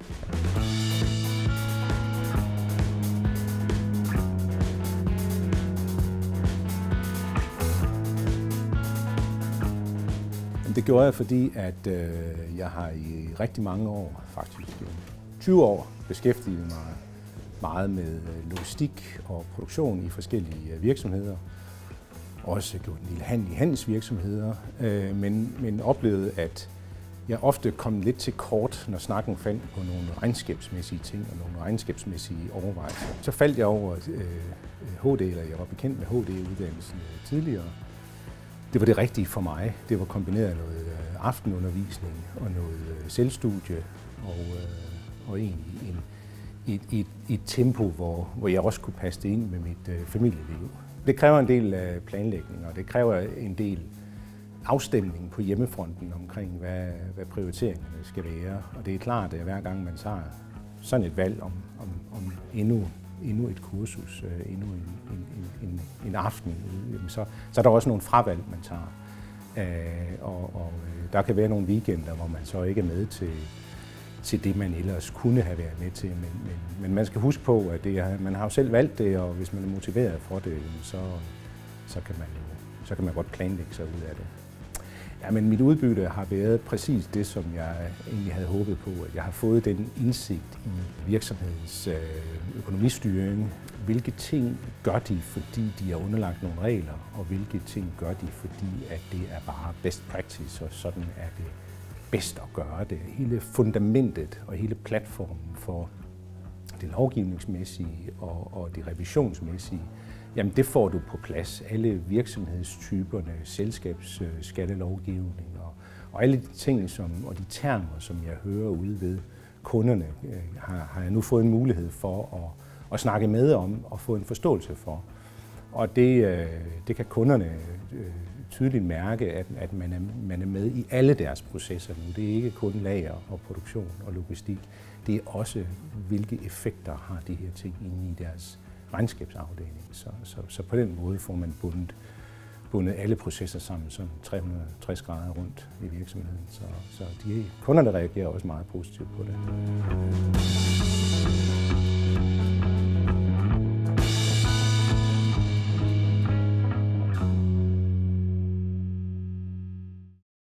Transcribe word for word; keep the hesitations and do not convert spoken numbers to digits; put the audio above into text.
Det gjorde jeg, fordi at, øh, jeg har i rigtig mange år, faktisk tyve år, beskæftiget mig meget med logistik og produktion i forskellige virksomheder. Også gjort en lille handel i handelsvirksomheder, øh, men, men oplevede, at jeg ofte kom lidt til kort, når snakken faldt på nogle regnskabsmæssige ting og nogle regnskabsmæssige overvejelser. Så faldt jeg over øh, H D, eller jeg var bekendt med H D-uddannelsen tidligere. Det var det rigtige for mig. Det var kombineret af noget aftenundervisning og noget selvstudie og, og egentlig en, et, et, et tempo, hvor, hvor jeg også kunne passe det ind med mit uh, familieliv. Det kræver en del uh, planlægning, og det kræver en del afstemning på hjemmefronten omkring, hvad, hvad prioriteringerne skal være. Og det er klart, at hver gang man tager sådan et valg om, om, om endnu endnu et kursus, øh, endnu en, en, en, en aften, øh, så, så er der også nogle fravalg, man tager. Øh, og og øh, der kan være nogle weekender, hvor man så ikke er med til, til det, man ellers kunne have været med til. Men, men, men man skal huske på, at det er, man har jo selv valgt det, og hvis man er motiveret for det, så, så, kan, man jo, så kan man godt planlægge sig ud af det. Ja, men mit udbytte har været præcis det, som jeg egentlig havde håbet på. At jeg har fået den indsigt i virksomhedens økonomistyring. Hvilke ting gør de, fordi de er underlagt nogle regler, og hvilke ting gør de, fordi at det er bare best practice, og sådan er det bedst at gøre det. Hele fundamentet og hele platformen for det lovgivningsmæssige og, og det revisionsmæssige, jamen det får du på plads. Alle virksomhedstyperne, selskabsskattelovgivning og, og alle de ting som, og de termer, som jeg hører ude ved kunderne, har, har jeg nu fået en mulighed for at, at snakke med om og få en forståelse for. Og det, det kan kunderne tydeligt mærke, at, at man, er, man er med i alle deres processer nu. Det er ikke kun lager og produktion og logistik. Det er også, hvilke effekter har de her ting inde i deres regnskabsafdeling. Så, så, så på den måde får man bundet, bundet alle processer sammen sådan tre hundrede og tres grader rundt i virksomheden. Så, så de kunderne reagerer også meget positivt på det.